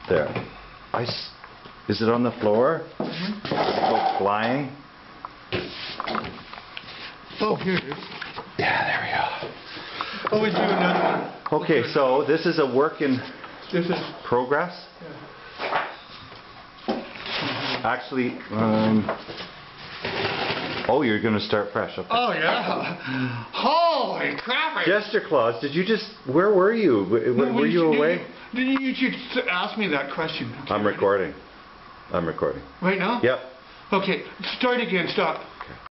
There. Is it on the floor? Go flying? Oh, here it is. Yeah, there we go. Oh, we do another one. Okay, so this is a work in progress. Yeah. Actually, oh, you're going to start fresh. Okay. Oh, yeah. Holy crap. Jester Claus, did you just, where were you? Were you away? Didn't you ask me that question? Okay, I'm recording. I'm recording. Right now? Yep. Okay, start again, stop.